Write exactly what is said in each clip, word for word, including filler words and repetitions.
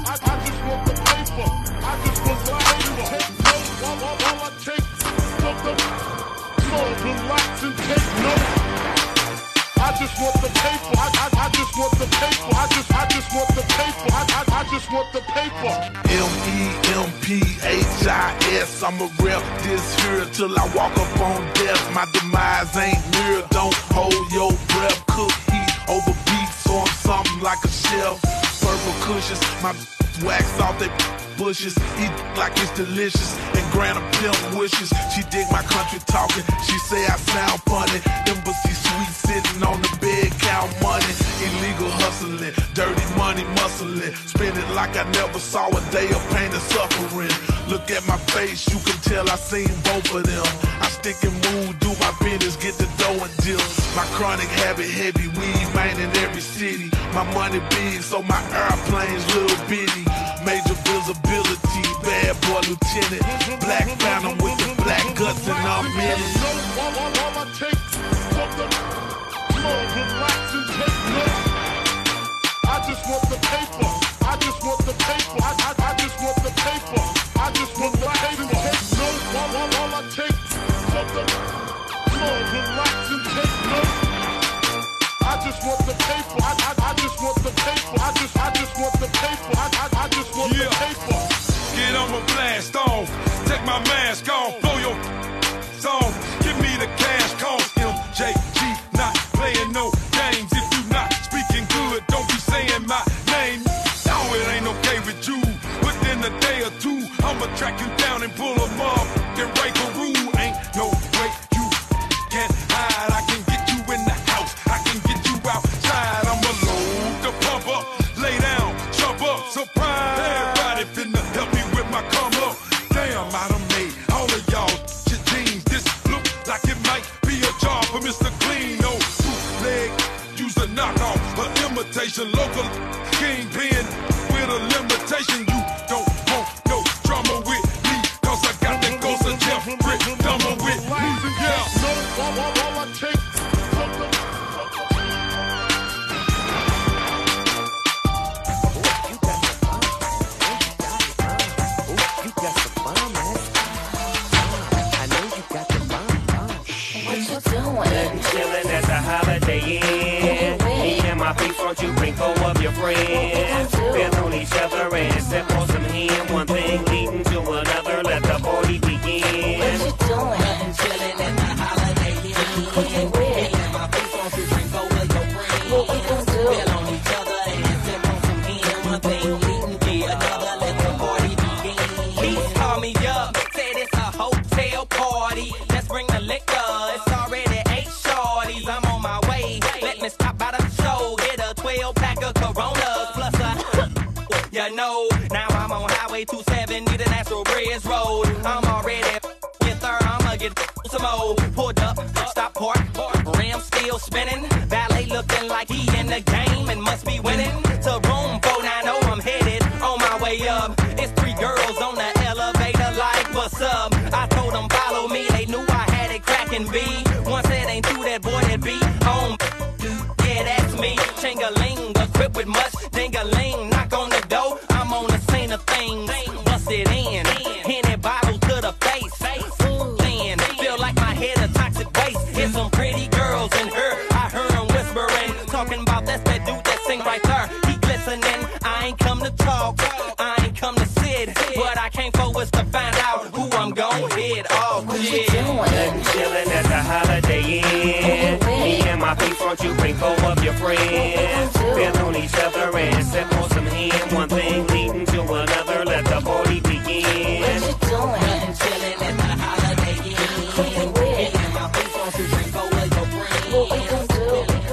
I, I just want the paper. I just want the paper. Take notes while, while, while I take something. So relax and take notes. I just want the paper. I, I, I just want the paper. I just I just want the paper. I, I, I just want the paper. M E M P H I S. I'ma rep this here till I walk up on death. My demise ain't near. Don't hold your breath. Cook heat over beats, so I'm something like a chef. Purple cushions, my wax off they bushes. Eat like it's delicious and grant a pimp wishes. She dig my country talking. She say I sound funny. Embassy sweet sitting on the bed, count money. Illegal hustling, dirty money muscling. Spend it like I never saw a day of pain and suffering. Look at my face, you can tell I seen both of them. I stick and move, do my business, get the dough and deal. My chronic habit heavy, weed man in every city. My money big, so my airplane's little bitty. Major visibility, bad boy lieutenant. Black phantom with the black guts and I'm in it. I just want the paper. I just want the paper. I, I, I just want the paper. I just want the paper. Take notes while, while, while I take something. Slow, relax and take notes. I just want the paper. I, I, I just want the paper. I just I just want the paper. I, I, I just want yeah. the paper. Get on a blast off. Take my mask off. Blow your song. Give me the cash call. M J G not playing no games. If you not speaking good, don't be saying my name. No, it ain't okay with you. Within a day or two, I'ma track you down and pull them up and break a rule. Ain't no way you can hide. I can get you in the house. I can get you outside. I'ma load the pump up, lay down, jump up, surprise. Everybody finna help me with my come up. Damn, I done made all of y'all shit jeans. This look like it might be a job for Mister Clean. No bootleg, use a knockoff, an imitation, local kingpin with a limitation. You don't want no drama with me, cause I got that ghost of Jeff Brick dumber with me. Yeah. No, while, while, while I take something. Chillin' at the Holiday Inn. Me and my peeps, won't you bring four of your friends? Feel on each other and sip on some hen. One thing leading to another, let the party begin. What you doing? Chillin' at the Holiday Inn. Me and my peeps, won't you bring four of your friends? What we gon' do? Feel on each other and sip on some hen. One thing leading to another, let the party begin. Peeps call me up, said it's a hotel party. Let's bring the liquor. It's already eight shorties. I'm on my way. Let me stop by the show. Get a twelve pack of Coronas plus a. You know, now I'm on Highway two seventy, the Natural Bridge Road. I'm already get there. I'ma get some more. Pulled up, stop park, rim still spinning. Valet looking like he in the game and must be winning. To room four ninety, I'm headed on my way up. It's three girls on the elevator, like what's up? I told them follow me. They knew I had it cracking B. One said ain't through that boy that be home. Yeah, that's me. Ching-a-ling, equipped with much ding-a-ling. Knock on the door, I'm on the scene of things. Bust it in, Henny bottle to the face. Then feel like my head a toxic waste. Here's some pretty girls in her. I heard them whispering, talking about that's that dude that sing right there. He glistening. I ain't come to talk, I ain't come to sit. What I came for was to find out who I'm gon' hit. Oh, shit. Chillin' at the Holiday Inn. Me and my peeps, won't you bring four of your friends? Feel on each other and sip on some hen. One thing leading to another, let the party begin. What you doing? Chillin' at the Holiday Inn. Me and my peeps, won't you bring four of your friends? What we gon' do?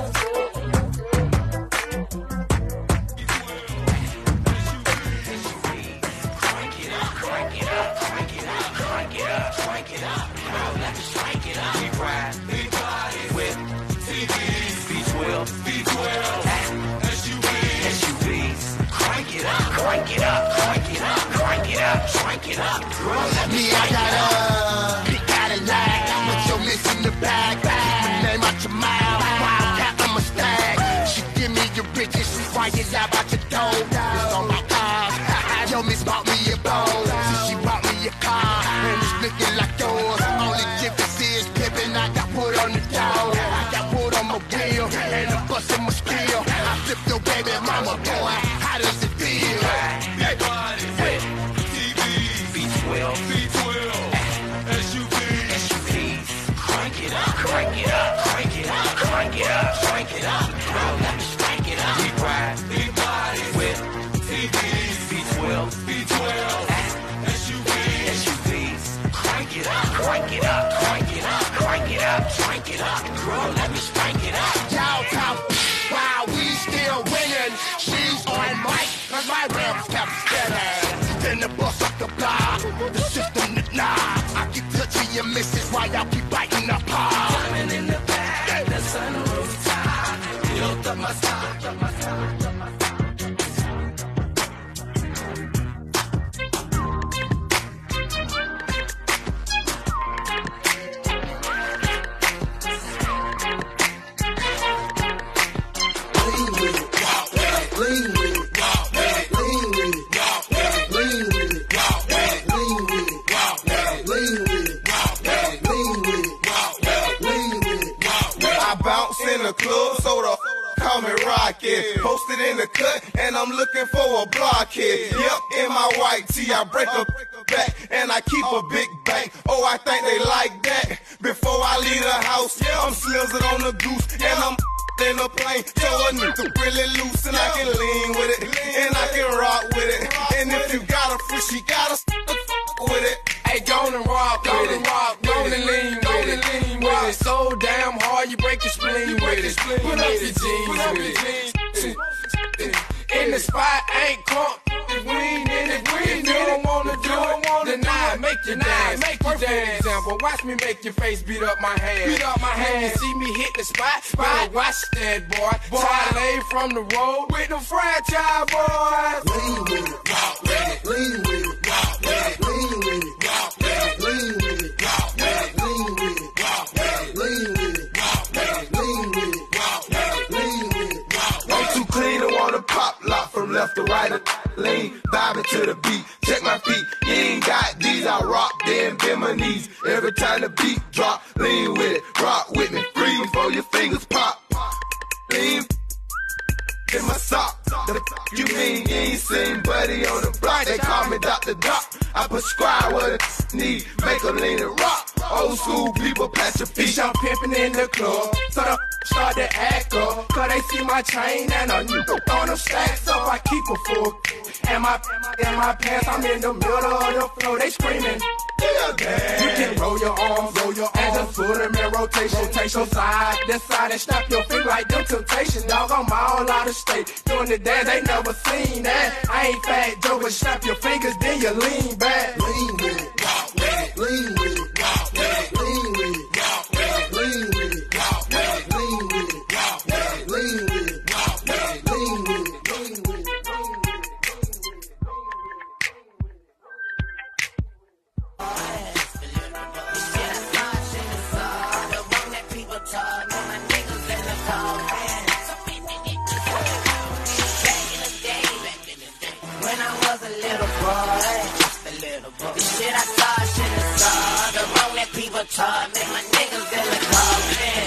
Crank it up, crank it up, crank it up, crank it up, crank it up. Now let's crank it up. We ride, we ride with T Vs, V twelve, V twelve, S U Vs, S U Vs. Crank it up, crank it up, crank it up, crank it up, crank it up. Girl, let me Me, I got a big Cadillac, but you're missing the bag. Keep my name out your mouth. Wildcat, I'm a stag. She give me your riches, she quiet out about your dough. It's on my cars. built up my stock. Club soda, call me Rocket. Posted in the cut, and I'm looking for a blockhead. Yep, in my white tee, I break a back, and I keep a big bank. Oh, I think they like that. Before I leave the house, I'm slizzing on the goose, and I'm in the plane. So a nigga really loose, and I can lean with it, and I can rock with it. And if you got a free, she got a with it. Hey, go and rock, go and rock, go and lean, go and lean with it. So damn hard, you break your spleen with it. Put up your jeans with it. In the spot, ain't crunk. If we ain't in it, we ain't you don't wanna do it, deny, make you dance, make you dance. Example, watch me make your face beat up my hand. Beat up my hand. You see me hit the spot, spot. Watch that boy. Boy, I lay from the road with the franchise boys. Lean with it, walk with it, lean with it, walk with it, lean with it, walk with it, lean with it, walk with it, lean with it, walk with it, lean with it, walk with it, lean with it, walk with it, lean with it, walk with it. I'm too clean to wanna pop lock from left to right. Lean, vibing to the beat. Check my feet. You ain't got these. I rock, then bend my knees. Every time the beat drop, lean with it. Rock with me. Freeze before your fingers pop. Lean in my sock. The f you mean you ain't seen Buddy on the block? They call me Doctor Doc. I prescribe what a need. Make a lean and rock. Old school people patch your feet. I'm pimping in the club, so the start to act up. Cause they see my chain and a new on them stacks up. I keep a full. And my, and my pants, I'm in the middle of the floor. They screaming. You can roll your arms, roll your arms, and just put them in rotation. Rotation side, this side, and snap your feet like them Temptation. Dog, I'm all out of state. Doing the dance, they never seen that. I ain't Fat Joe, but snap your fingers, then you lean back. Lean with it, walk with it, lean with it, walk with it, lean with it, walk with it, lean with it, walk with it, lean with it, walk with it, lean with it, walk with it, lean with it, lean with it. Shit I saw, shit I saw. The wrong that people taught. Make my niggas in the car, man.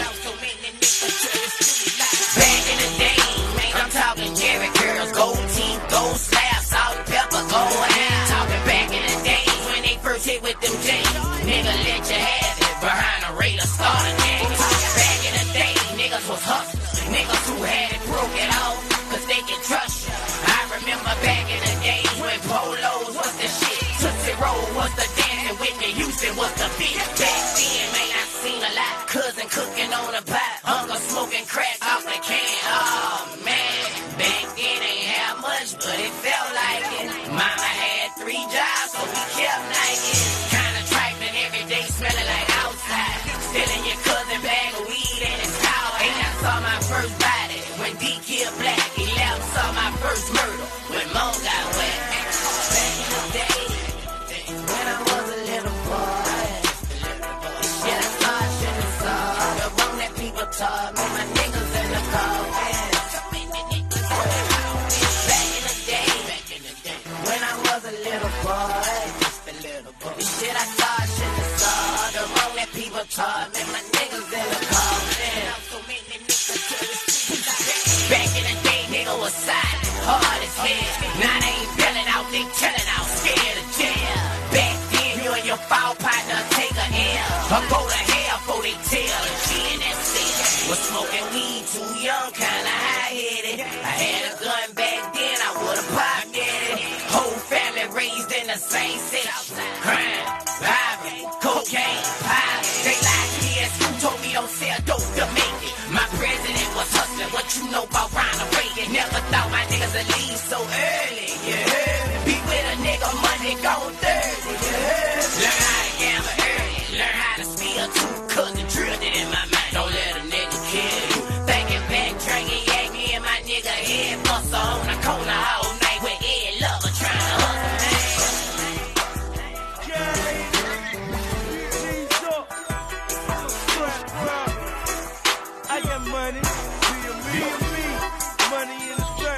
Back in the day, man, I'm talking Jerry girls, gold teeth, gold slabs, salt and pepper, gold hair. Talking back in the days when they first hit with them J's. Nigga, let you have it behind a radar, start a gang. Back in the day, niggas was hustlers. Niggas who had it broke it off, cause they can trust you. I remember back in the days when polos was the shit. Tootsie Roll was the dance and Whitney Houston was the beat. Back then, man, I seen a lot. Cousin cooking on the pot, uncle smoking crack off the can. Oh, man, back then ain't have much, but it felt like it. Mama had three jobs, so we kept naked. Kinda trifling every day, smelling like outside. Stealing your cousin bag of weed and his car. Ain't I saw my first body when D killed Black. eleven saw my first murder when Mo got wet. Back in the day, when I was a little boy, shit I saw, shit I saw. The wrong that people taught me, my niggas in the car, man. Back in the day, when I was a little boy, shit I saw, shit I saw. The wrong that people taught me, my niggas in the car, man. Back in the day, nigga was silent, hard as hell. Now they ain't belling out, they telling out, scared of jail. Back then, you and your foul partner take a L. Or go to hell for they tell. And she in that cell was smoking weed, too young, kinda high-headed. I had a gun back then, I would've popped it. Whole family raised in the same section. Crime, robbery, cocaine, pie. They lied to me at school, told me don't sell dope to make it. My president was hustling, what you know about Ronald Reagan? Never thought my niggas would leave so early, you heard me? Be with a nigga Monday, gone Thursday, you heard me? Learn how to gamble early, learn how to steal too, cause it drilled it in my mind. Don't let a nigga kill you. Thinking back, drinking, yeah. hustle on the corner all night with every lover trying to hustle, man. I got money, me and me and me, money in the bank.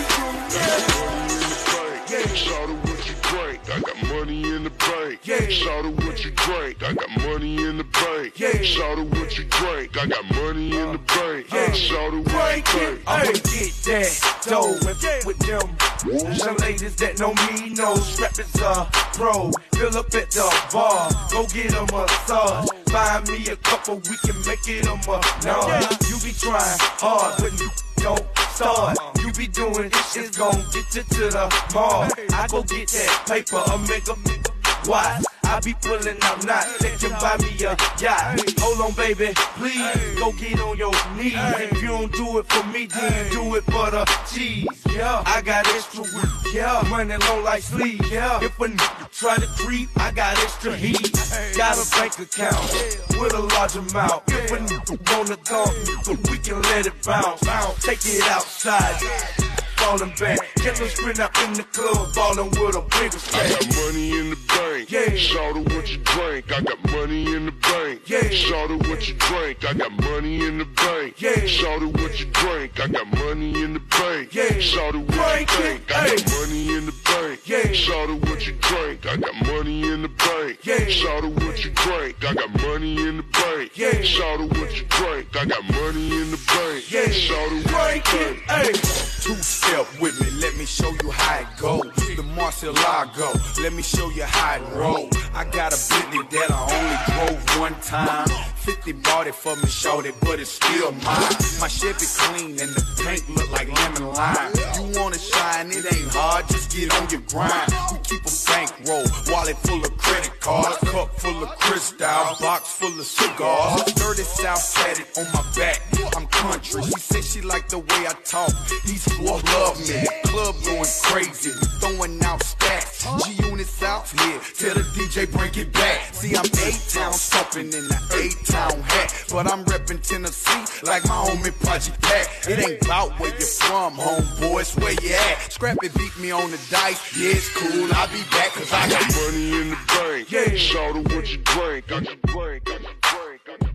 Shout out what you drink, I got money in the bank. Yeah. Shout out what you drink, I got money in the bank. Yeah. Shout out what you drink, I got money in the bank. Yeah. Shout out what you drink. I'ma get that dough and f- with them. Some ladies that know me know Scrappy's a pro. Fill up at the bar, go get a massage. Buy me a couple, we can make it a massage. You be trying hard, but you don't start. You be doing this shit's gon' get you to the mall. I go get that paper, I'll make a watch. I be pulling out knots, that can buy me a yacht. Hold on, baby, please, go get on your knees. If you don't do it for me, then do it for the cheese. Yeah, I got extra weed. Yeah, money long like sleep. Yeah, if a nigga try to creep, I got extra heat. Got a bank account with a large amount. If a nigga wanna talk, we can let it bounce. Take it outside. Falling back, get us sprint out in the club, ballin' with a bigger stack. I got money in the bank. Yeah. Shout out what you drink. I got money in the bank. Yeah. Shout out what you drink. I got money in the bank. Yeah. Shout out what you drink. I got money in the bank. Yeah. Shout out what Break you it. drink. I got money in the bank. Yeah. Shout out what you drink. I got money in the bank. Yeah. Shout out what you drink. I got money in the bank. Yeah. Shout out what you drink. I got money in the bank. Yeah. Shout out what Break you it. drink. Hey. Two step with me, let me show you how it go. The Marcielago, let me show you how it roll. I got a Bentley that I only drove one time. fifty bought it for me, shorty, but it's still mine. My Chevy clean and the paint look like lemon lime. You wanna shine, it ain't hard, just get on your grind. We keep a bankroll, wallet full of credit cards, cup full of Cristal, box full of cigars. Dirty South tatted on my back, I'm country. She said she like the way I talk, these fools love me. The club going crazy, we throwing out stacks. G-Unit South, yeah, tell the D J bring it back. See, I'm A-Town stomping in the A-Town hat, but I'm reppin' Tennessee like my homie Project Pat. It ain't about where you from, homeboys, where you at. Scrappy beat me on the dice, yeah, it's cool, I'll be back, cause I got money in the bank. Yeah. Shout out what you drink. I got drink. I got drink. I got drink.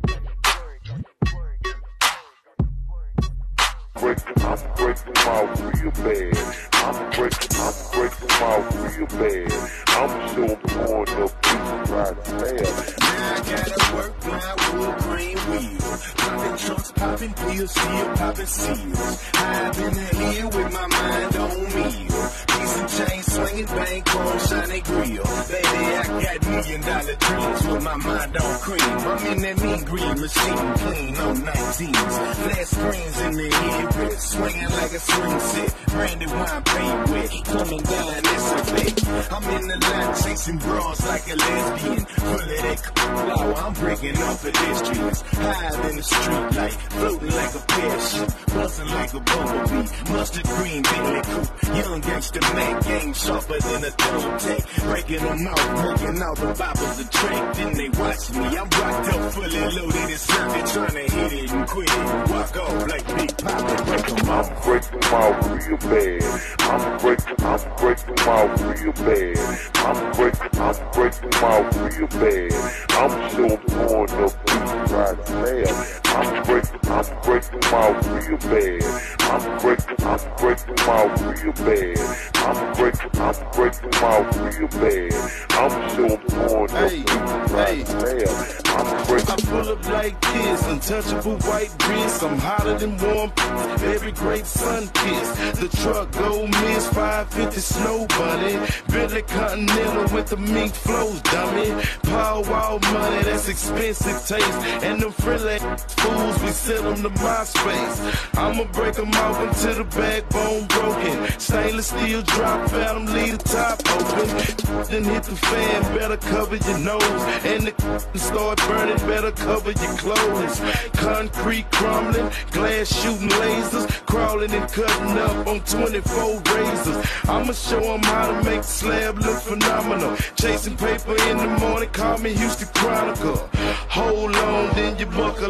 Breaking, I'm breaking out real bad. I'm breaking, I'm breaking out real bad. I'm still pouring up pieces right fast. Now I gotta work my wood grain wheel. Popping trunks, popping pills, still popping seals. I've been here with my mind on meal. Piece and chain swinging, bank on shiny grill. Baby, I got million dollar dreams with my mind on cream. I'm in that mean green machine, clean on nineteens. Flat screens in the head, red, swinging like a swing set. Brandy wine paint wet, coming down this a bit. I'm in the line chasing bras like a lesbian. Full of that flower, I'm breaking off pedestrians. High in the street light, floating like a parachute. Buzzing like a bumblebee, mustard green Bentley coupe. Young gangster Mac, game sharper than a thumb tape. Breaking them out, breaking all the boppers of track. Then they watch me, I'm rocked up, fully loaded and circuit, trying to hit it and quit it. Walk off like Big Papa, break them out. I'm breaking them out real bad. I'm breaking, I'm breaking them out real bad. I'm breaking, I'm breaking them out real bad. I'm still pouring up pieces right fast. I'm breaking, I'm breaking them out real bad. I'm breaking, I'm breaking them out real bad. I'm breaking, I'm breaking them out real bad. I'm still pouring up pieces right fast. I'm breaking. I pull up like this, untouchable white wrist. I'm hotter than warm, every great sun kiss. The truck go miss, five fifty snow bunny. Billy Continental with the mink flows, dummy. Power wall money, that's expensive taste. And them friendly fools, we send them to my space. I'ma break them off until the backbone broken. Stainless steel drop, phantom, leave the top open. Then hit the fan, better cover your nose. And the start burning, better cover your clothes. Concrete crumbling, glass shooting lasers. Crawling and cutting up on twenty-four razors. I'ma show them how to make the slab look phenomenal. Chasing paper in the morning, call me Houston Chronicle. Hold on, then you buckle up your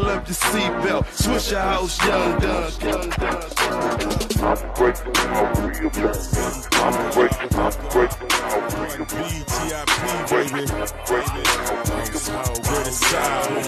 seatbelt. Swisher House, Young Dunk. I'm breaking out real bad. I'm breaking, I'm breaking out real bad. B T I P, baby. Where the sound?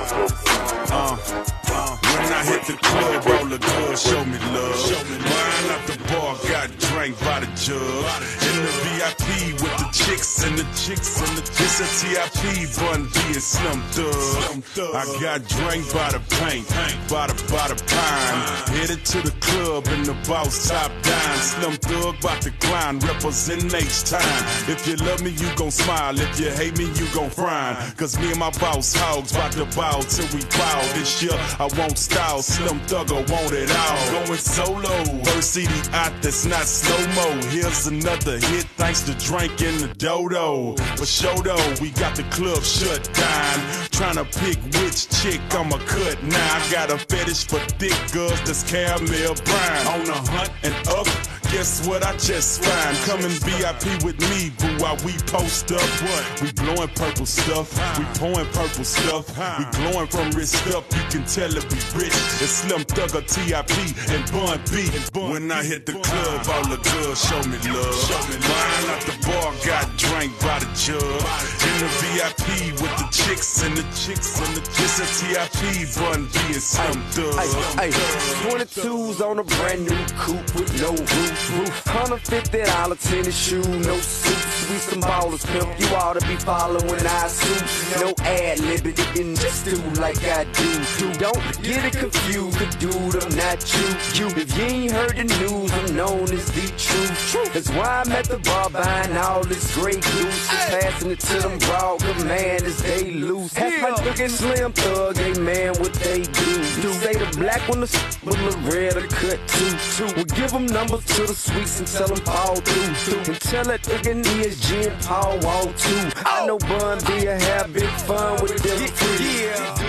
Uh, uh, when I hit the club, all the girls show me love. Mine at the bar, got drank by the jug. In the V I P with the chicks and the chicks and the this a T I P, Bun B and Slim Thug. I got drank by the paint, by the by the pine. Headed to the club in the boss top dime. Slim Thug bout to grind, represent H-time. If you love me, you gon' smile. If you hate me, you gon' frown. Cause me and my boss hogs bout to bow till we bow. This year I won't style, Slim Thugger want it all. Going solo, first C D out that's not slow-mo. Here's another hit thanks to Drink in the Dodo. For show though, we got the club shut down. Tryna pick which chick I'ma cut. Now I got a fetish for thick girls that's caramel brown. On the hunt and up, guess what I just find? Come and V I P with me, boo, while we post up. What? We blowing purple stuff, we pouring purple stuff. We glowing from wrist up, you can tell that we rich. It's Slim Thugger, T I P, and Bun B. When I hit the club, all the girls show me love. Mine at the bar, got drank by the jug. In the V I P with the chicks and the chicks and the this a T I P, Bun B and Slim Thug. twenty-twos on a brand new coupe with no roof. Roof. one hundred fifty dollar tennis shoe, no suits. We some ballers, pimp. You ought to be following our suits. No ad liberty and just do like I do. Don't get it confused, the dude, I'm not you. You. If you ain't heard the news, I'm known as the truth. That's why I'm at the bar buying all this great goose. Passing it to them broad commanders, they loose. That's my fucking Slim Thug, they man what they do. Do say the black one the with the red or cut too. We'll give them numbers to the sweets and tell them fall through. And tell that nigga E S G and Paul walk too. I know Bun B will have big fun with them free.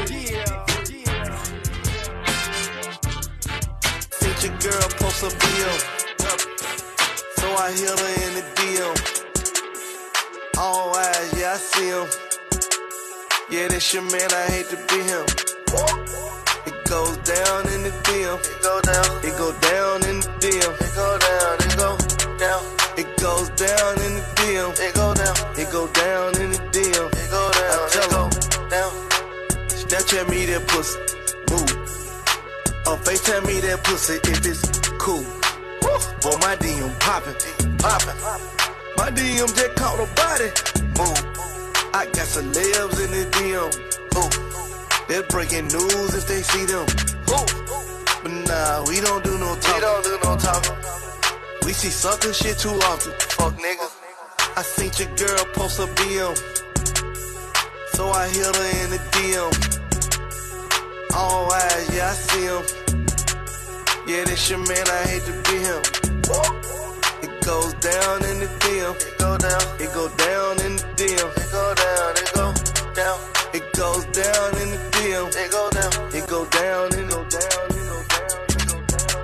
Think your girl post a bill, so I hit her in the D M. All eyes, yeah I see him. Yeah, that's your man, I hate to be him. It goes down in the D M. It go down. It go down in the D M. It go down. It go down. It goes down in the D M. It go down. It go down in the D M. It go down. I tell him down. Snapchat me that pussy. Move. Or FaceTime me that pussy if it's cool. Boy, my D M poppin', poppin'. My D M just caught a body. Move. I got celebs in the D M. Move. They're breaking news if they see them. Ooh. But nah, we don't do no talking. We don't do no talking. We see suckin' shit too often. Fuck nigga. I seen your girl post a B M, so I hit her in the D M. All eyes, yeah I see him. Yeah, this your man, I hate to be him. It goes down in the D M. It go down. It go down in the D M. It go down. It go down. It goes down in the D M. It go down. It go down. It go down. It go down. It go down.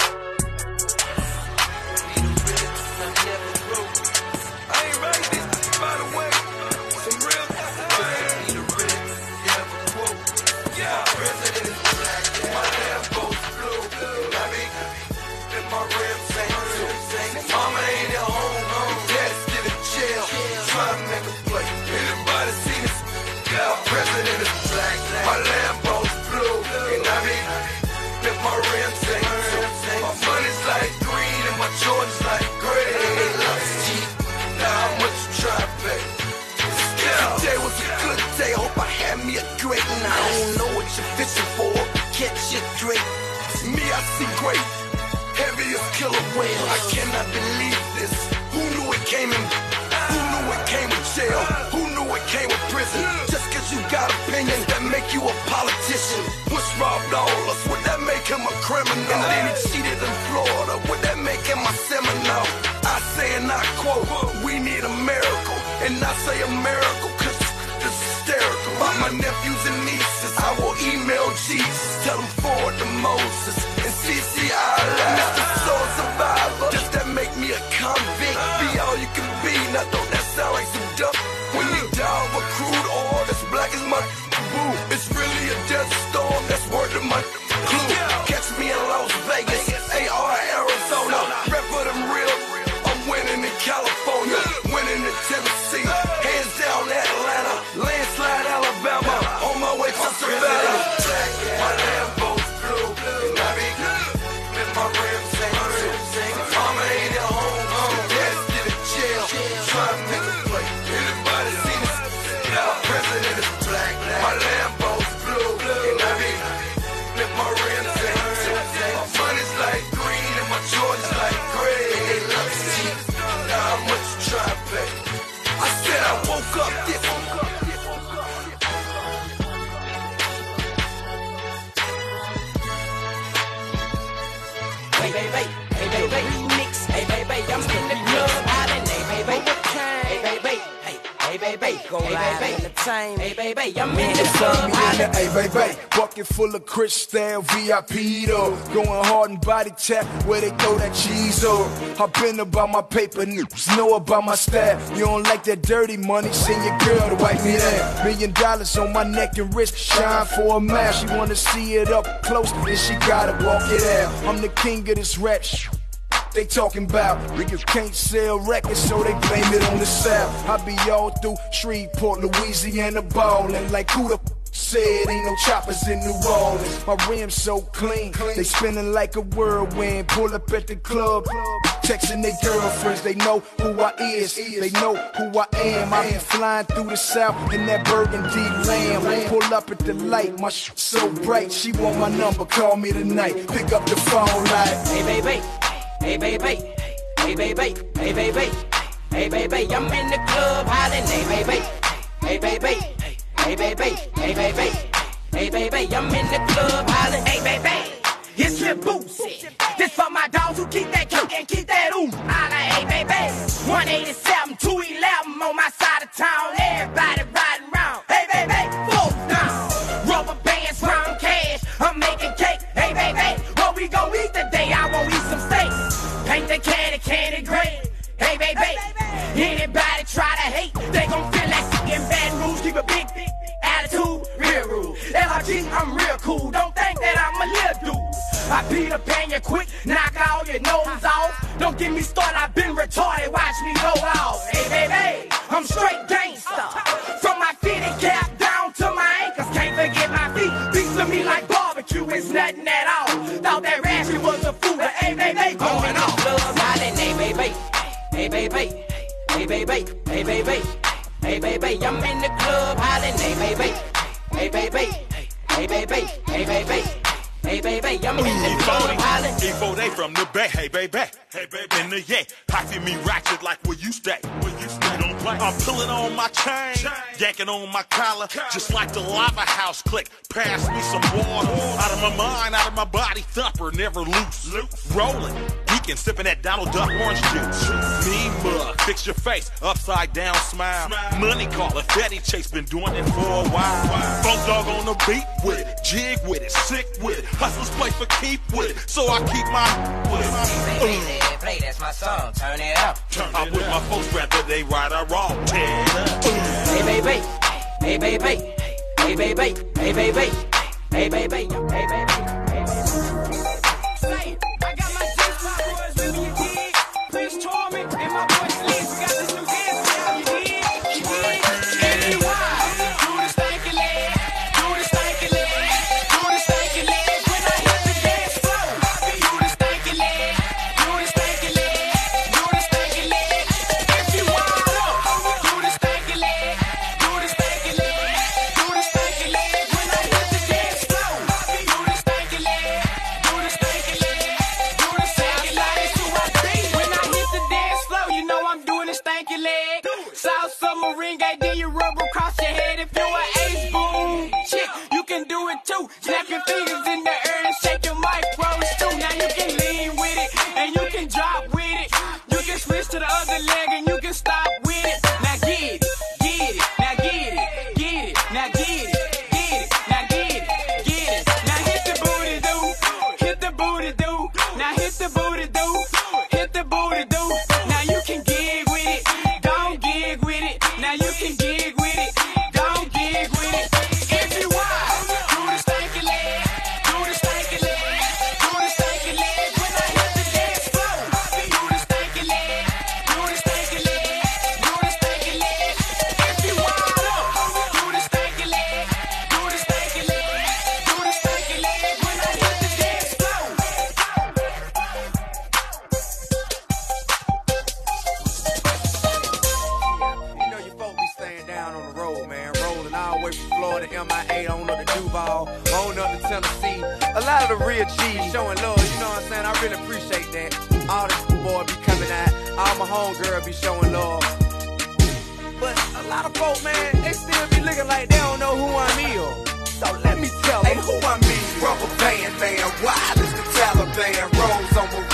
I ain't right this, by the way. Some real yeah, president is black. My damn goes blue. I mean, in my ribs ain't mama ain't at home. Dad's still in jail. Trying to make a play. Anybody see this? Yeah, president is black. My Lambo's blue. And I mean, if my rims ain't my money's like green and my Jordan's like gray. Now how much you try to pay? Today was a good day. Hope I had me a great night. I don't know what you're fishing for. Catch it great. Me, I see great. Heaviest killer whale. I cannot believe this. Who knew it came in? Who knew it came with jail? Who knew it came with prison? Just cause you got opinions that make you a politician. Bush robbed all us. Would that make him a criminal? And then he cheated in Florida. Would that make him a Seminole? I say and I quote, we need a miracle. And I say a miracle cause it's hysterical. By my nephews and nieces, I will email Jesus. Tell them forward to Moses and C C I Mister Soul Survivor. Does that make me a convict? Be all you can be. Now don't that sound like some duck? When you die over crude oil that's black as my boo. It's really a death storm. That's hey baby, hey baby, remix, hey baby, I'm in the club, hollering, hey baby, hey baby, hey, hey baby, go live in the time, hey baby, I'm in the club, hollering, hey baby, bucket full of crystal, V I P though, going hard and body tap where they throw that cheese up. I've been about my paper, news, know about my style. You don't like that dirty money, send your girl to wipe me down. Million dollars on my neck and wrist, shine for a mile. She wanna see it up close, then she gotta walk it out. I'm the king of this rap shit. They talking about niggas can't sell records, so they blame it on the South. I be all through Shreveport, Louisiana, ballin' like who the f said ain't no choppers in New Orleans. My rims so clean, they spinning like a whirlwind. Pull up at the club, texting their girlfriends. They know who I is, they know who I am. I be flying through the South in that burgundy lamb. Pull up at the light, my shit so bright. She want my number, call me tonight. Pick up the phone like, hey baby. Hey baby, hey baby, hey baby, hey baby, I'm in the club hollering, hey baby, hey baby, hey baby, hey baby, hey baby, I'm in the club hollering, hey baby, it's your boozy. This for my dogs who keep that coke and keep that ooh. Holla, hey baby, one eighty-seven, two eleven on my side of town, everybody riding round, hey baby, full down, rubber bands, round cash, I'm making cake, hey baby, what we gon' eat today? I won't eat some steak. Paint the candy, candy gray. Hey, baby, anybody try to hate, they gon' feel like in bad rules. Keep a big, big attitude, real rude. L R G, I'm real cool. Don't think that I'm a little dude. I beat up and you quick, knock all your nose off. Don't get me started, I've been retarded. Watch me go off. Hey, baby, I'm straight gangsta. From my fitted cap down to my ankles, can't forget my feet. Beats to me like barbecue, it's nothing at all. Thought that Rashy was a fool, but hey, baby, going off. Hey baby, hey baby, hey baby, hey baby, hey baby, I'm in the club hollering, hey baby, hey baby, hey baby, hey baby, hey baby, I'm in the club hollering. E forty from the Bay, hey baby, hey baby, in the yeah, pocket me ratchet like where you stay, where you stay, don't play. I'm pulling on my chain, yanking on my collar, just like the lava house click. Pass me some water, out of my mind, out of my body, thumper, never loose, rolling. And sipping that Donald Duck orange juice. Mean mug, fix your face, upside down smile. Money caller, Petey Chase been doing it for a while. Funk dog on the beat with it, jig with it, sick with it. Hustlers play for keep with it, so I keep my with it. Play that, play that's my song, turn it up. I'm with my folks whether they right or wrong. Tear it up. Hey baby, hey baby, hey baby, hey baby, hey baby, hey baby, hey baby. Say, I got my with me, you dig? Prince Torment and my boy Slick. We got this new dance now, you dig? You dig? N E Y. Do the stanky leg, do the stanky leg, do the stanky leg. When I hit the dance floor, do the stanky leg, do the stanky leg, do the stanky leg. If you wild up, do the stanky leg, do the stanky leg, do the stanky leg. When I hit the dance floor, do the stanky leg, do the stanky leg, do the stanky leg. You know I'm doing a stanky leg. South submarine guy, then you rub across your head. If you're an ace boom chick, you can do it too. Snap your fingers in the air and shake your micros too. Now you can lean with it and you can drop with it. You can switch to the other leg and you can stop with it. Now get it, get it, now get it, get it, now get it, get it, now get it, get it. Now hit the booty do, hit the booty do. Now hit the booty do, hit the booty do. Showing love, you know what I'm saying? I really appreciate that. All the boys be coming out, all my homegirls be showing love. But a lot of folk, man, they still be looking like they don't know who I'm is. So let me tell them hey, who I'm is. Rubber band man, wild as the Taliban. Rose on my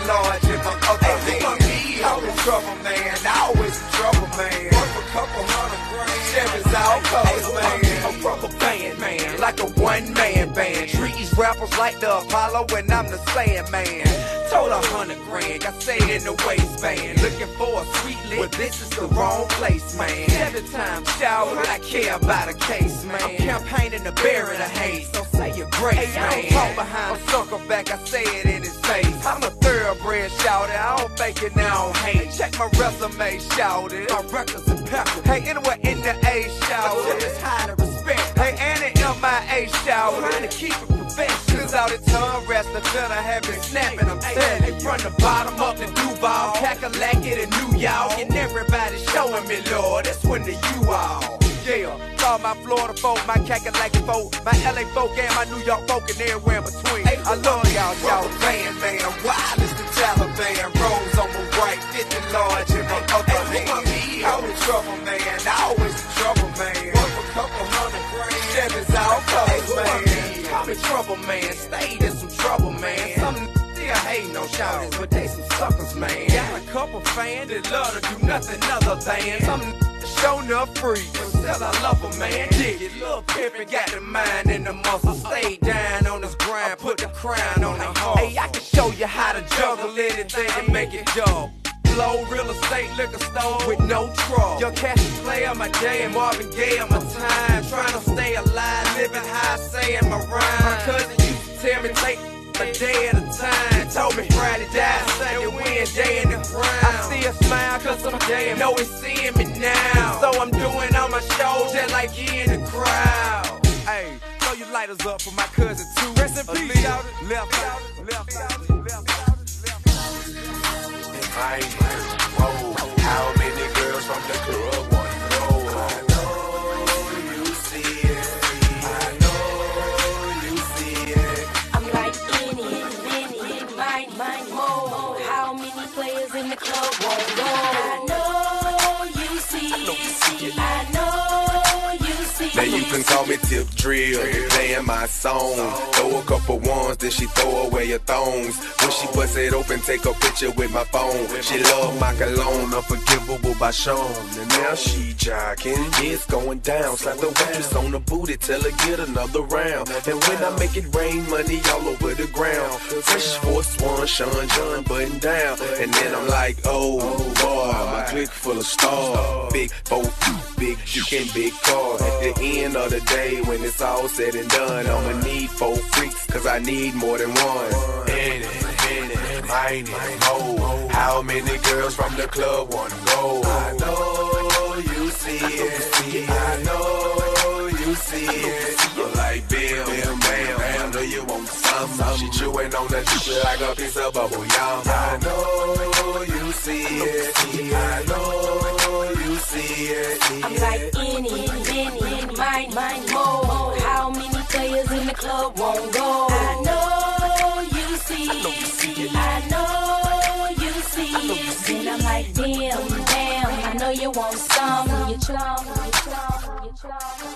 large in my other hand. I'm in trouble, man. Always in trouble, man. Worth a couple hundred grand. Chevys all colors, man. A rubber band, man. Like a one-man band. Treat these rappers like the Apollo when I'm the Sandman. Told a hundred grand, got stayed in the waistband. Looking for a sweet lick, well this is the wrong place, man. Every time shower, I care about a case, man. I'm campaigning to bury the hate, so say your grace, hey, man. I don't talk behind a sucker back, I say it in his face. I'm a thoroughbred shouter, I don't fake it, now I don't hate. Check my resume, shouted. My records impeccable. Hey, anywhere in the A, shouted. It's high to respect. Hey, and the M I A, shouted. Trying to keep it professional. Cause all the tongue rest, the gun I have been snapping, I'm telling you. From the bottom up to Duval, Cackalack it and New York. And everybody showing me, Lord, that's when the you all. Yeah, all my Florida folk, my Cackalack folk, my L A folk, and my New York folk, and everywhere in between. Hey, I love y'all, y'all band, man. Wild as the Taliban. Rose on my right, fifty large in my other hand. I'm in trouble, man. Always in trouble, man. Worth a couple hundred grand. Chevys all colors, man. I'm in trouble, man. Stayed in some trouble, man. Some still hating on shouters, but they some suckers, man. Got a couple fans that love to do nothing other than some show enough free. Still I love a man. Dig it, Lil' Pimpin' got the mind and the muscle. Stay down on this grind, put the crown on the heart. Hey, I can show you how to juggle anything and make it dope. Low real estate liquor store with no trouble. Young Cassie play on my day and Marvin Gaye on my time. Trying to stay alive, living high, saying my rhyme. My cousin used to tell me take a day at a time. Told me Friday die, Sunday win, day in the ground. I see a smile cause I'm damn, know he's seeing me now. So I'm doing all my shows just like he in the crowd. Hey, throw your lighters up for my cousin too. Rest in peace, shout it. Left out, left out, left out. I whoa, how many girls from the club want to know? I know you see it. I know you see it. I'm like any, any, mine, mine, more. How many players in the club won't go? I know you see it. I know you see it. Now you can call me Tip Drill, playing my song. Throw a couple ones, then she throw away her thongs. When she bust it open, take a picture with my phone. She love my cologne, unforgivable by Sean. And now she jogging, yeah, it's going down. Slap the waitress on the booty, tell her get another round. And when I make it rain, money all over the ground. Fresh Force One, Sean John button down. And then I'm like, oh boy, my clique full of stars. Big boat, big dick and big car. At the end of the day, when it's all said and done, I'ma need four freaks, cause I need more than one. In it, in it, mine it, mo. How many girls from the club wanna go? I know you see it. I know you see it. You're like Bill, Bam, Bam. I know you want some. She chewing on the juice like a piece of bubble yum. I know you see it. I know you see it. I'm like any, any, mine, mine, more. How many players in the club won't go? I know you see it. I know you see it. And I'm like, damn, damn. I know you want some. You try, you try, you try.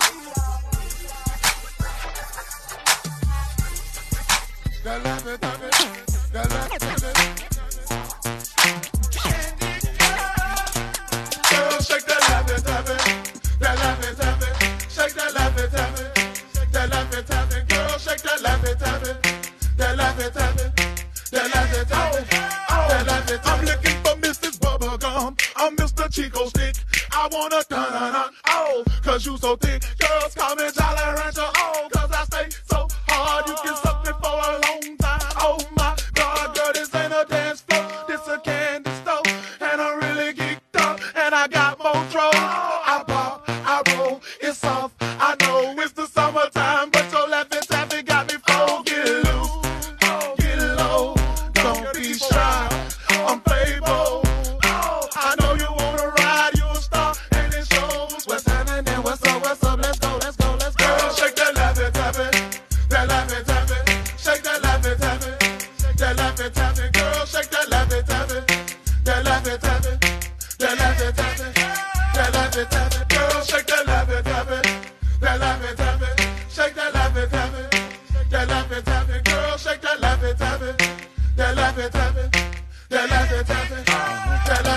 Girl, shake that laffy taffy, that laffy taffy, shake that laffy taffy, that laffy taffy. Girl, shake that laffy taffy, that laffy taffy, that laffy taffy, that laffy taffy. I'm looking for Missus Bubblegum, I'm Mister Chico Stick. I wanna dun-dun-dun, oh, cause you so thick. Girls call me Jolly Rancher, oh, cause I stay so hard. You can suck me for a long time, oh my God. Girl, this ain't a dance floor, this a candy store. And I'm really geeked up, and I got more throw. I pop, I roll, it's soft, I know it's the summertime, but your laffy taffy got me full. Get loose, get low, don't be shy, I'm Pablo. Oh, I know you wanna ride, you a star, and it shows. What's happening, what's up, what's up, let's go, let's go, let's go. Girl, shake that laffy taffy, that laffy taffy, shake that laffy taffy, that laffy taffy. Girl, shake that laffy taffy, that laffy taffy, that laffy taffy, that laffy taffy. Girl, shake that laffy taffy, that laffy taffy, shake that laffy taffy, that laffy taffy. Girl, shake that laffy taffy, that laffy taffy,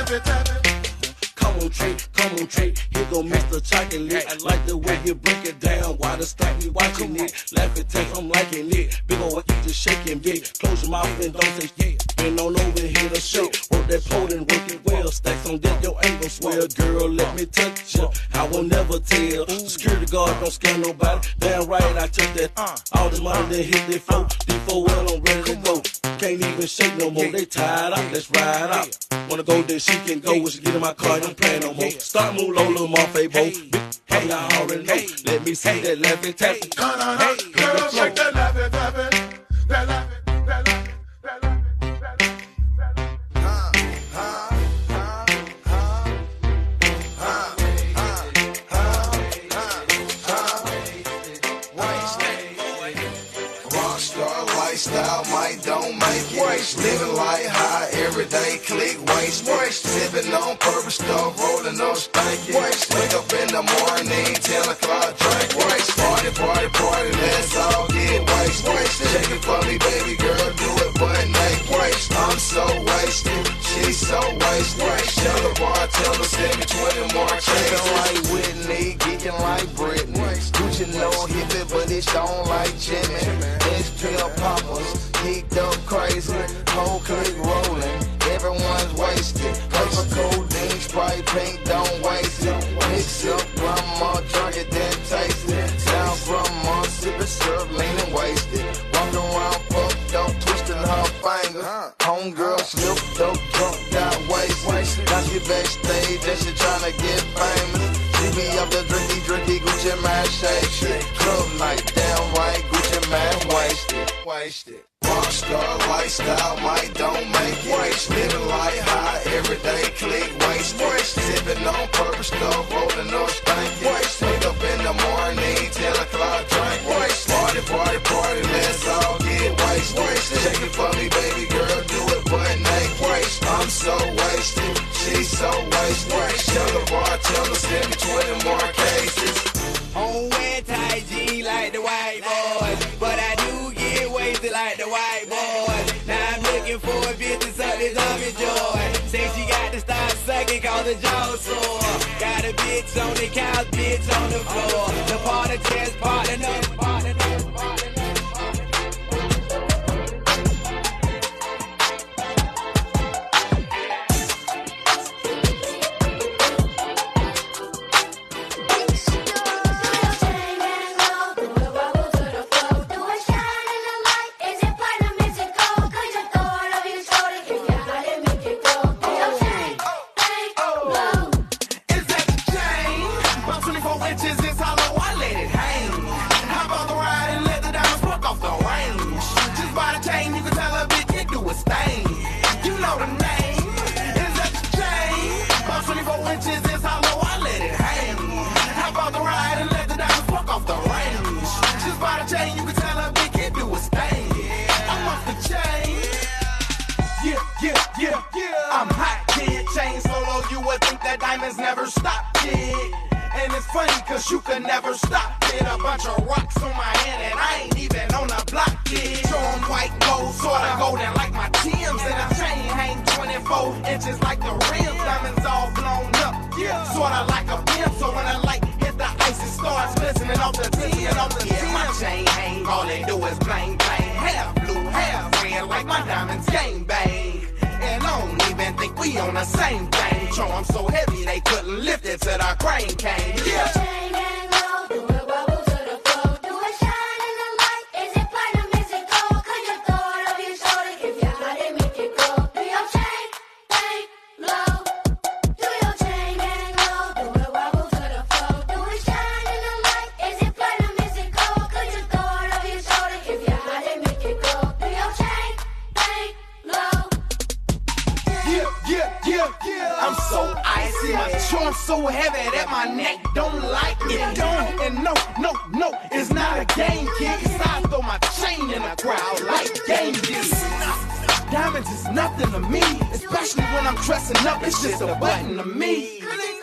levy, levy. Come on, Trey, come on, Trey. Here go Mister Chocolate. I like the way you break it down. Why the stack me watching it? Laugh at text, I'm liking it. Big ol' you just shaking big. Close your mouth and don't say yeah. Been on over here to shake. Work that pole and work it well. Stacks on deck, your ain't gon' swell. Girl, let me touch you. I will never tell. Security guard don't scare nobody. Damn right, I took that. All this money then hit the flow. D four well, I'm ready to go. Can't even shake no more. They tired out, let's ride out. Wanna go, then she can go. When she get in my car, don't play no more. Start move low, little Marfay, bo. Big hey, I already know. Let me see that laughing tap. Come on, girl, shake that levy, levy. That levy, that levy, that levy, that levy. Rockstar lifestyle might don't make it. Living life high, everyday click waste. Sipping on purple stuff, rolling up stanky. Wake up in the morning, ten o'clock drink. Party, party, party, let's all get wasted. Shake it for me, baby girl, do it butt naked. I'm so wasted, she's so wasted. Tell the bartender, send me twenty more checks. Shaking like Whitney, geeking like Britney. Gucci no hippie, but it's on like Jimmy. It's pill poppers, geeked up crazy. Whole clique rolling, everyone's wasted. Paper codeine, Sprite pink, don't waste it. Mix up, grandma drunk it, then taste it. Now grandma sipping syrup, leaning wasted. Walking around fucked up, twisting her finger. Homegirl slipped up, drunk, got wasted. Now she backstage and she tryna get famous. She be up there drinky, drinky, Gucci man shake shit. Club night, damn right, Gucci man wasted, wasted. Rockstar lifestyle might don't make it. Living life high, everyday click waste. Sipping on purple stuff, rolling up stanky. Wake up in the morning, ten o'clock drink. Party, party, party, let's all get wasted. Shake it for me, baby girl, do it butt naked. I'm so wasted, she's so wasted. Tell the bartender, send me twenty more cases. On wet tight jeans like the white boys, but I do get wasted like the white boys. Now I'm looking for a bitch to suck this up in joy. Say she got to start sucking cause the jaw sore. Got a bitch on the couch, bitch on the floor. The party just parting up, parting up, parting up. Diamonds never stop, kid. And it's funny cause you can never stop, kid. A bunch of rocks on my hand and I ain't even on the block, kid. Show 'em white gold, sorta golden like my Timbs. And the chain hang twenty-four inches like the rims. Diamonds all blown up, yeah, sorta like a pimp. So when the light hit the ice, it starts glistening off the tin, off the tin. My chain hang, all they do is bling bling. Hair blue, hair red like my diamonds gang bang. And I don't even think we on the same thing. Show 'em so heavy they couldn't lift it till the crane came. Yeah. Chain and low, do it wobble to the floor. Do it shine in the light. Is it platinum? Is it gold? Could you throw it over your shoulder? If you got it, make it go. Do your chain, bang, low. Do your chain and low. Do it wobble to the floor. Do it shine in the light. Is it platinum? Is it gold? Could you throw it over your shoulder? If you got it, make it go. Do your chain, bang, low. Yeah, yeah, yeah, yeah. I'm so icy, my charm so heavy that my neck don't like it. Don't, and no, no, no, it's not a game, kid. Cause I throw my chain in the crowd like Genghis. Diamonds is nothing to me, especially when I'm dressing up. It's just a button to me.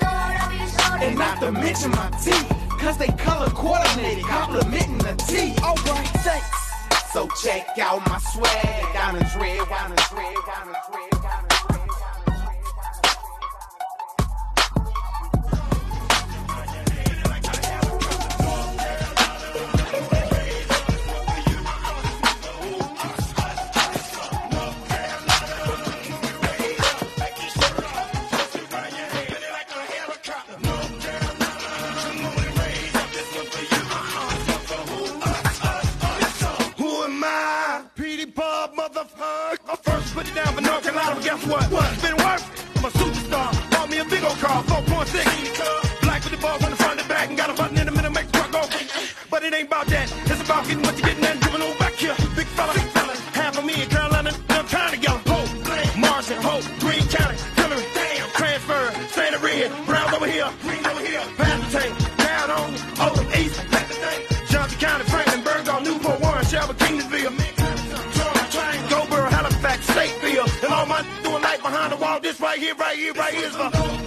And not to mention my teeth, cause they color coordinated, complimenting the teeth. Alright, thanks. So check out my swag. Diamonds red, diamonds red, diamonds red, diamonds red. love hug. I first put it down for North Carolina, but guess what? What? It's been worth it. I'm a superstar. Bought me a big old car, four point six. Black with the balls on the front and back, and got a button in the middle, make the truck go. But it ain't about that. It's about getting what you're getting and giving over back here. Big fella, big fella. Half of me in Carolina, them time together. Hope, Marshall, Hope, Green County, Hillary, damn, transfer, Santa Red, Browns over here, Green over here, Pasadena, down on, over east, Johnson County, Franklin, Burgall, Newport, Warren, Shelby, Kingsville, Goldboro, Halifax, Stateville, and all my doing life behind the wall. This right here, right here, right here is for.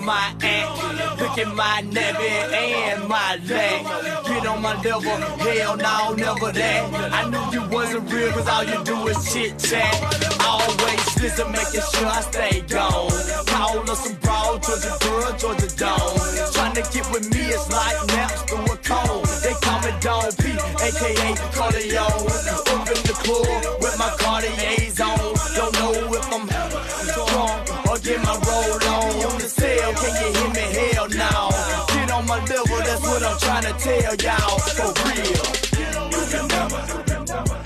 my act, look at my nappy and my leg. Get on my level, hell no, never that. I knew you wasn't real, cause all you do is chit chat. Always listen, making sure I stay gone. Call us some broad, Georgia girl, Georgia Dome. Trying to get with me, it's like naps through a cold. They call me Don P, aka Cardio. Up in the club with my Cartiers on. Don't know if I'm drunk or get my roll on. On the cell, can you hear me? Hell no. Get on my level, that's what I'm trying to tell y'all. For real. You can never, you can never.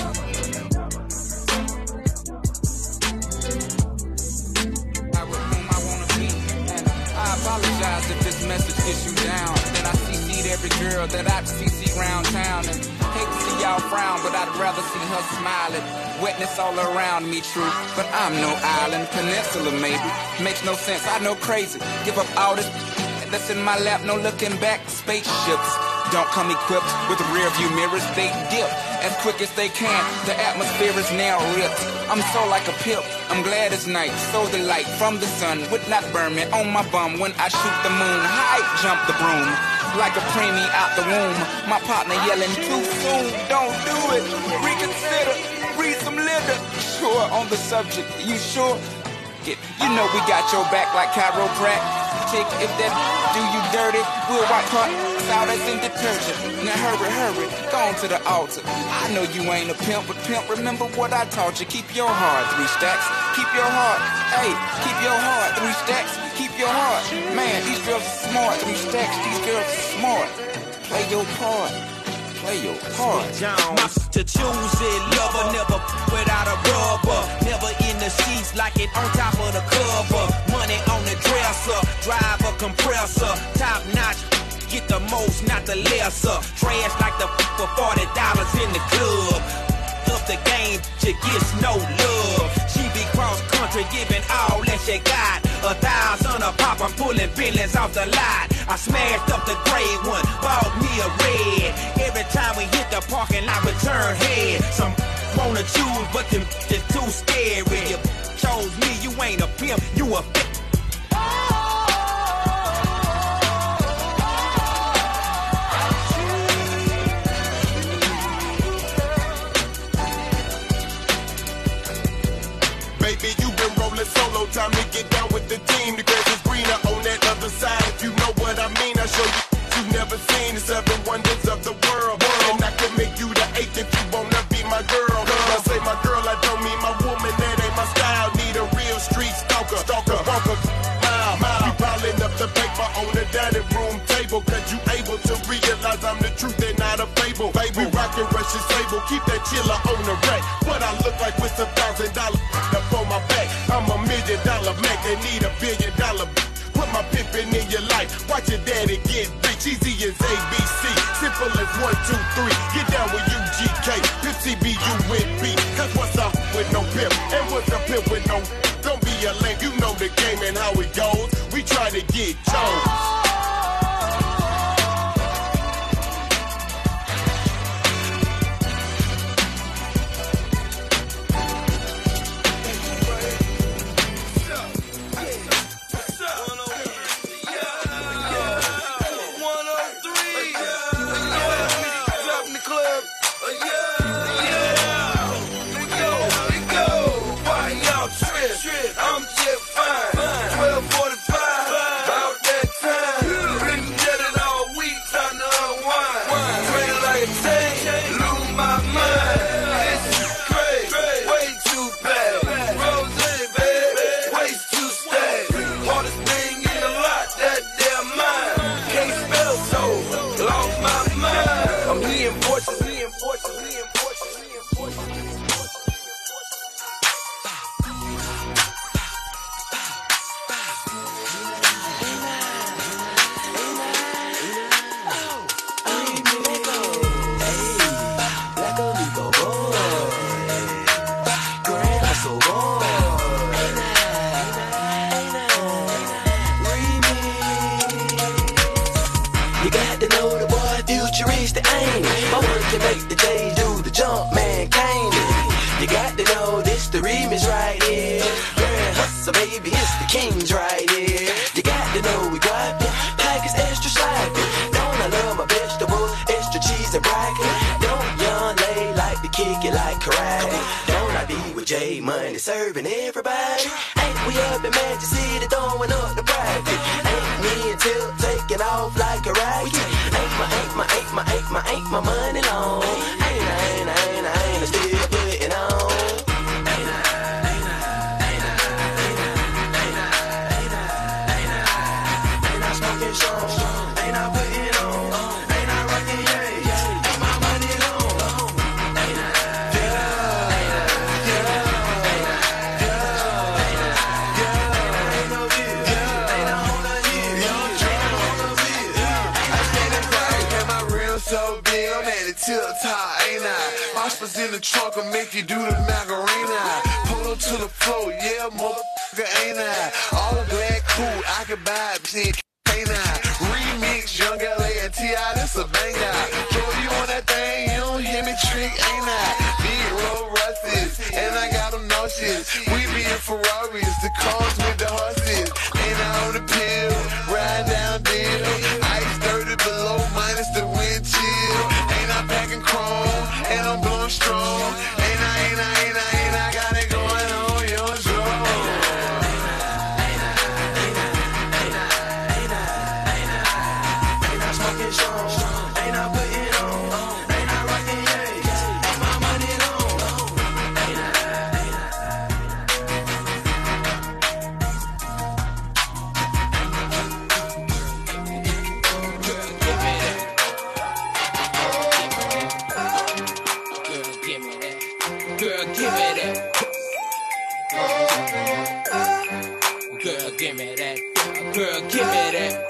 I apologize if this message gets you down. Then I C C'd every girl that I C C round town. And hate to see y'all frown, but I'd rather see her smiling. Wetness all around me, true, but I'm no island. Peninsula, maybe. Makes no sense, I know crazy. Give up all this that's in my lap, no looking back. Spaceships don't come equipped with rear view mirrors. They dip as quick as they can. The atmosphere is now ripped. I'm so like a pip. I'm glad it's night. So the light from the sun would not burn me on my bum when I shoot the moon. High jump the broom like a preemie out the womb. My partner yelling too soon. Don't do it. Reconsider. Read some litter. Sure on the subject. You sure? Get, you know we got your back like chiropractic. If that do you dirty, we'll wipe her out as in detergent. Now hurry, hurry, go on to the altar. I know you ain't a pimp, but pimp, remember what I taught you. Keep your heart, three stacks. Keep your heart, hey, keep your heart, three stacks. Keep your heart, man, these girls are smart. Three stacks, these girls are smart. Play your part. Play your part. My to choose it, lover, never without a rubber. Never in the sheets like it on top of the cover. Money on the dresser, drive a compressor. Top notch, get the most, not the lesser. Trash like the for forty dollars in the club. Up the game, she gets no love. She be cross country, giving all that she got. A thousand a pop, I'm pulling billions off the lot. I smashed up the gray one, bought me a red. Every time we hit the parking lot, we turn head. Some wanna choose, but them just too scary. You chose me, you ain't a pimp, you a f***. Baby, you been rolling solo, time to get down with the team. The grass is greener on that other side. If you know what I mean, I show you you've never seen the seven wonders of the world. And I can make you the eighth if you wanna be my girl. I say my girl, I don't mean my woman, that ain't my style. Need a real street stalker, stalker, walker, mile, mile. You piling up the paper on the dining room table, cause you able to realize I'm the truth and not a fable. Baby, rockin' Russian sable, keep that chiller on the rack. What I look like with a thousand dollars up on my back. I'm a million dollar Mac, they need a billion dollar. Put my pimpin' in your life, watch your daddy get rich. Easy as A B C, simple as one, two, three. Get down with U G K, Pimp C B U with B. Cause what's up with no pimp, and what's a pimp with no? Don't be a lame, you know the game and how it goes. We try to get chose. I'm just fine. twelve forty-five, about that time. kick it like karate. Don't I be with J Money serving everybody? Ain't we up in Magic City throwing up the private? Ain't me and Tip taking off like a rocket? Ain't my, ain't my, ain't my, ain't my, ain't my money long? Ain't I, ain't I, ain't I, ain't I still putting on? Ain't I, ain't I, ain't I, ain't I, ain't I, ain't I, ain't I, ain't I smoking strong? Ain't I putting on? Ain't I rocking yeah? Ain't my money long? Ain't I, ain't I, ain't I, ain't I, ain't I, ain't I, ain't no deal, ain't I on the hill, ain't I on the bill? I stand in front and my real so big, I'm at the tip top, ain't I? Osprey's in the trunk will make you do the Macarena. Pull up to the floor, yeah, motherfucker, ain't I? All black cool, I can buy it, shit, ain't I? Remix, Young L A and T I, this a banger. Throw you on that thing, you don't hear me trick, ain't I? Big roll Russes, and I got them nauseous. We be in Ferraris, the cars with the horses. Ain't I on the pill, ride down deal. Ice thirty below, minus the wind chill. Ain't I packing chrome, and I'm blowing strong. Ain't I, ain't I, ain't I, ain't I got it going on your drum. Ain't I, ain't I, ain't I, ain't I, ain't I, ain't I smoking strong? Ain't I putting on? Ain't I rocking yeah? Ain't my money long? Ain't I, ain't Girl, give me that. Girl, give me that. Girl, give me that.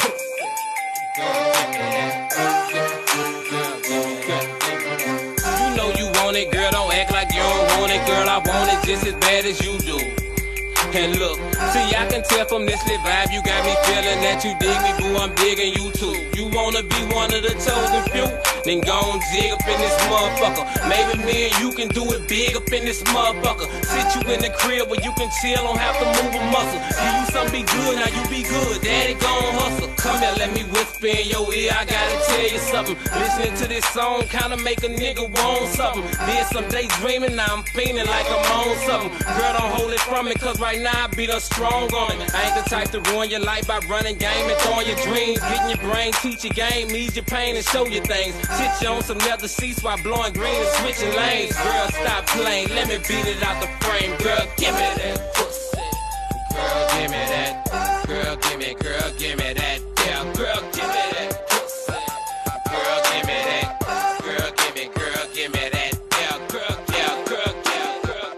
You know you want it, girl. Don't act like you don't want it, girl. I want it just as bad as you do. And look, see, I can tell from this little vibe you got me feeling that you dig me, boo, I'm digging you too. You wanna be one of the chosen few? Then go and jig up in this motherfucker. Maybe me and you can do it big up in this motherfucker. Sit you in the crib where you can chill, don't have to move a muscle. Give you something be good, now you be good, daddy gon' hustle. Come here, let me whisper in your ear, I gotta tell you something. Listening to this song kinda make a nigga want something. Did some days dreaming, now I'm feeling like I'm on something. Girl, don't hold it from me, cause right now I be done strong on it. I ain't the type to ruin your life by running game and throwing your dreams. Getting your brain, teach your game, ease your pain and show you things. Sit you on some leather seats while blowing green and switching lanes. Girl, stop playing, let me beat it out the frame. Girl, give me that pussy. Girl, give me that. Girl, give me, girl, give me that. Yeah, girl, give me that pussy. Girl, give me that. Girl, give me, girl, give me that. Yeah, girl, yeah, girl, yeah, girl,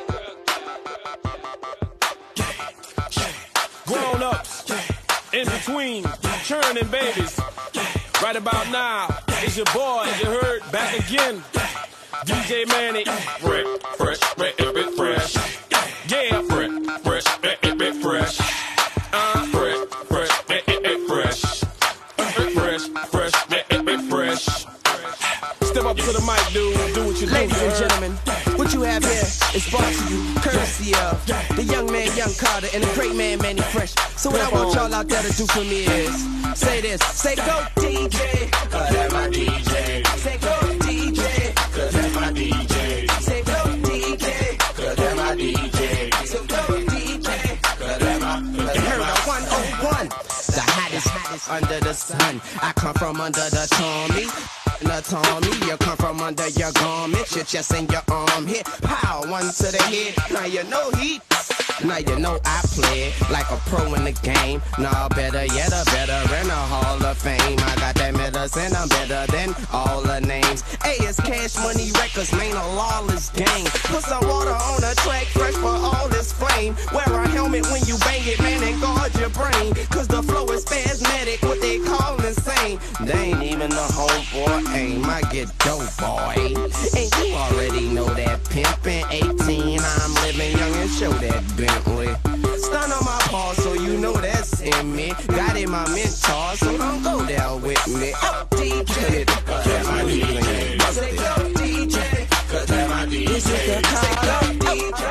yeah, girl. Grown ups, in between, churning babies. Right about now, it's your boy, you heard, back again. D J Manny, fresh, fresh, fresh, fresh. Yeah, fresh, fresh, fresh, fresh. Uh, fresh, fresh, fresh. Fresh, fresh, fresh. Step up to the mic, dude, do what you do. Ladies and gentlemen, what you have here is brought to you courtesy of the young man, Young Carter, and the great man, Manny Fresh. So what I want y'all out there to do for me is say this, say go D J, cause that's my D J. Say go D J, cause that's my D J. Say go D J, cause that's my D J. So go D J, cause that's my, you heard about one oh one, the hottest, hottest under the sun. I come from under the Tommy. The Tommy, you come from under your garment, your chest and your arm hit, pow, one to the head. Now you know he, now you know I play like a pro in the game. Nah, better yet, a better in the Hall of Fame. I got that medicine, I'm better than all the names. Hey, it's Cash Money Records, man, a lawless game. Put some water on the track, fresh for all this flame. Wear a helmet when you bang it, man, and guard your brain. Cause the flow is spasmodic, what they call insane. They ain't even the homeboy aim, I get dope, boy. And you already know that pimpin' eighteen, I'm living young and show that Bentley. Stun on my paw, so you know that's in me. Got in my mentor, so don't go there with me. Oh, D J, cause that's my D J. Say go D J, cause that's my D J. This is the call, D J.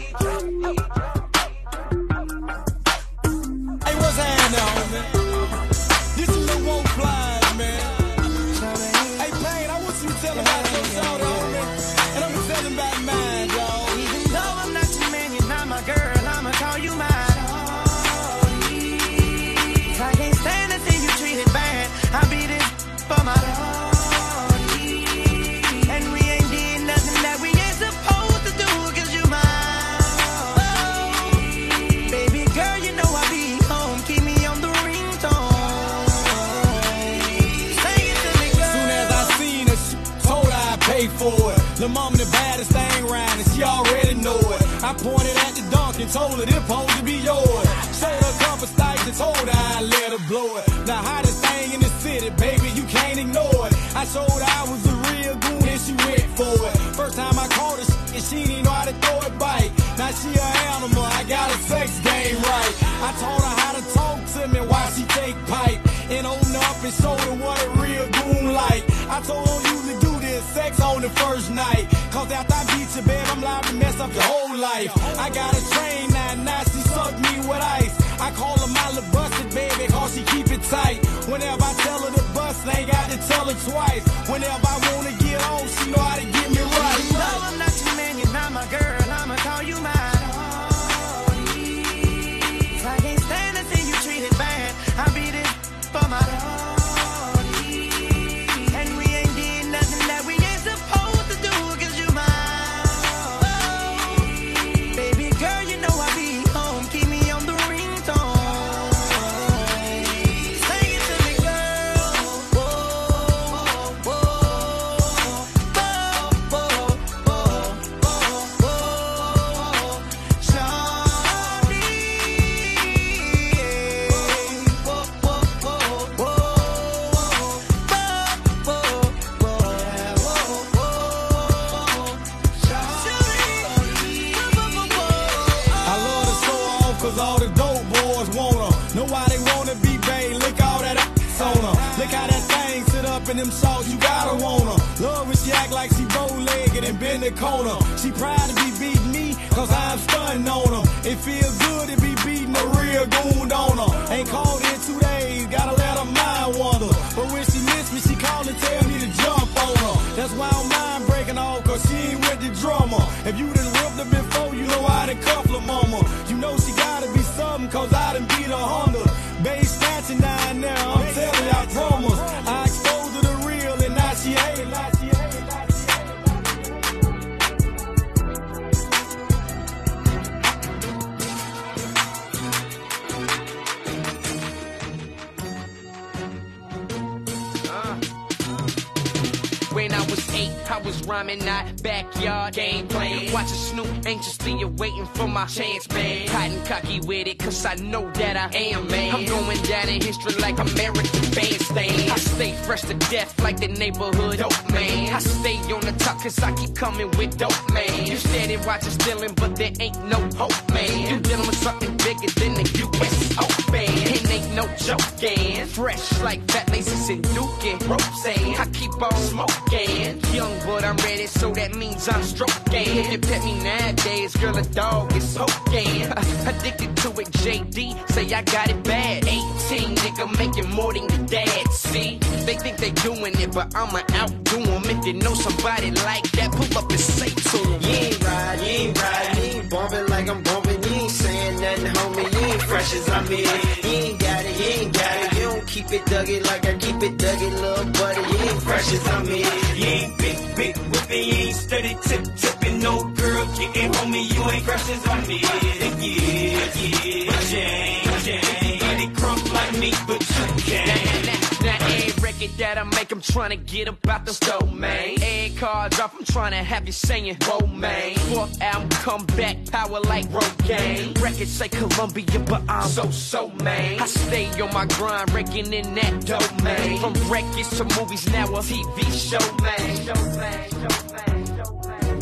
Hey, what's happening, homie? This is the Woke Flies, man. Hey, Payne, I want you to tell him how to sort on, man. And I'm I'm the baddest thing around, and she already know it. I pointed at the dunk and told her this supposed to be yours. Showed her a couple stipes and told her I let her blow it. The hottest thing in the city, baby, you can't ignore it. I showed her I was a real goon and she went for it. First time I caught her, and she didn't know how to throw it bite. Now she an animal, I got a sex game right. I taught her how to talk to me while she take pipe. And open up and show her what a real goon like. I told her you to do this sex on the first night. Cause after I beat you, babe, I'm liable to mess up your whole life. I got a train now, now she suck me with ice. I call her my little busted baby, cause she keep it tight. Whenever I tell her to bust, I ain't got to tell her twice. Whenever I wanna get on, she know how to get me right. You know I'm not your man, you're not my girl, I'ma call you mine. I can't stand to see you treated bad. I be this for my Lordy. And we ain't did nothing that we ain't supposed to do, cause you mine. Baby girl, you know I be home, keep me on the ringtone. Sing it to me, girl. Whoa, whoa, whoa, whoa, whoa, whoa, whoa. Shawty. Cause all the dope boys want her. Know why they wanna be babe. Look all that ass on her. Look how that thing sit up in them salts. You gotta want her. Love when she act like she bow-legged and bend the corner. She proud to be beating me, cause I'm stunting on her. It feels good to be beating a real goon on her. Ain't called in two days, gotta let her mind wander. But when she miss me, she call and tell me to jump on her. That's why I'm mind breaking off, cause she ain't with the drummer. If you done ripped her before, you know I done cuff her mama. You know she gotta be something, cause I done beat her Honda. Bass snatching down there, I'm telling you, I promise. I exposed her the real, and now she hate it, now she hate it, now she hate it. When I was eight, I was rhyming, not backyard gameplay. Watching Snoop anxiously waiting for my chance, man. Hiding cocky with it, cause I know that I am, man. I'm going down in history like American Bandstand. I stay fresh to death like the neighborhood dope, man. I stay on the top cause I keep coming with dope, man. You steady watching stealing, but there ain't no hope, man. You dealing with something bigger than the U S Open. It ain't no joking. Fresh like fat laces and dookie ropes, and I keep on smoking. Young, but I'm ready, so that means I'm stroking. If you pet me nowadays, girl, a dog is soaking. Addicted to it, J D, say I got it bad. eighteen, nigga, making more than your dad. See, they think they doing it, but I'ma outdo them. If you know somebody like that, pull up and say to them. You ain't ride, you ain't ride, you ain't bumping like I'm bumping. You ain't saying nothing, homie, you ain't fresh as I'm in. You ain't got it, you ain't got it. You don't keep it duggy like I keep it duggy, little buddy. You ain't fresh as I'm in. You ain't big, big whipping, you ain't steady tip tipping, no girl kicking, homie, you ain't fresh as I'm in. Yeah, yeah, Jane, Jane, any crunk like me, but you can't. Now every record that I make, I'm trying to get up out the stove, man. Every car drop, I'm trying to have you saying, whoa, man. Fourth album, come back, power like Rogaine. Records say Columbia, but I'm so, so, man. I stay on my grind, raking in that dope, man. From records to movies, now a T V show, man. Show, man, show, man, show, man.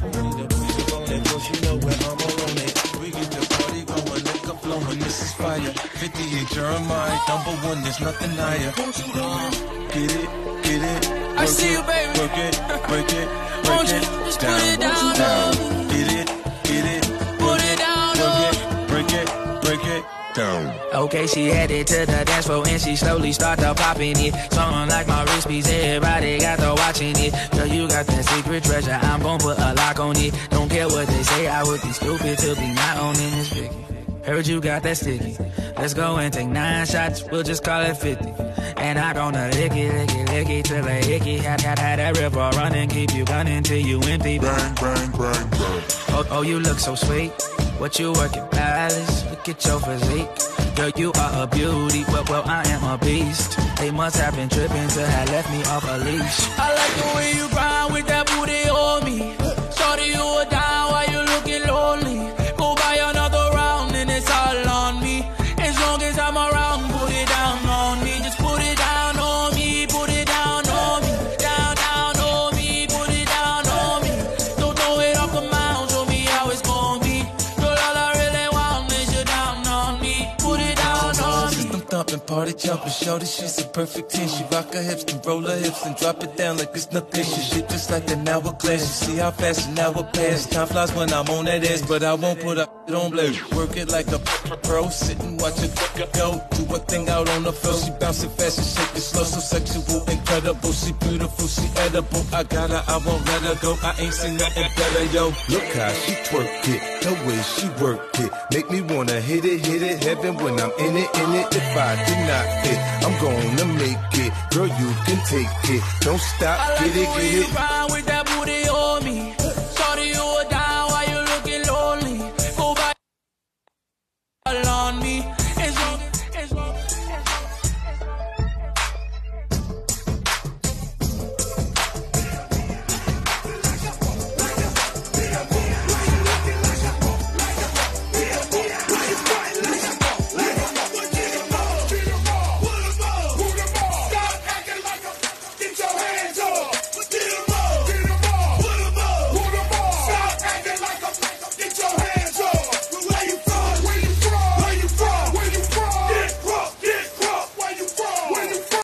Cause you know where I'm on it. We get the party going, liquor flowing, this is fire. fifty-eight Jeremiah, number one, there's nothing higher. Get it, get it. I see you, baby. Work it, break it, break Won't you it, just down, put it down, down. low. Get it, get it, Put it down, work it, break it, break it, down. Okay, she headed to the dance floor and she slowly started popping it. Something like my wrist piece, everybody got to watching it. Girl, you got that secret treasure, I'm gon' put a lock on it. Don't care what they say, I would be stupid to be not owning this Vicky. Heard you got that sticky. Let's go and take nine shots, we'll just call it fifty. And I gonna lick it, lick it, lick it till I hickey. Had, had, had that river running, keep you gunning till you empty. Bang, bang, bang, bang. Oh, oh, you look so sweet. What you working, palace? Look at your physique. Girl, you are a beauty, well, well, I am a beast. They must have been tripping to have left me off a leash. I like the way you grind with that booty on me. Shorty, you are down while you looking lonely. Go buy another round and it's all on me. As long as I'm around, put it down on me. Just put it down on me, put it down on me. Down, down on me, put it down on me. Don't throw it off the mound, show me how it's gonna be. Girl, all I really want is you down on me. Put it down on me. System thumping, party jumping, shorty, she's a perfect ten. She rock her hips and roll her hips and drop it down like it's nothing. She shit just like an hourglass. You see how fast an hour pass. Time flies when I'm on that ass, but I won't put up it on blade. Work it like a pro, sit and watch it go. Do a thing out on the floor. She bouncing fast and shake it slow. So sexual, incredible. She beautiful, she edible. I got her, I won't let her go. I ain't seen nothing better, yo. Look how she twerk it, the way she work it. Make me wanna hit it, hit it, heaven when I'm in it, in it. If I deny it, I'm gonna make it. Girl, you can take it. Don't stop, I like get it, the way get you it. grind with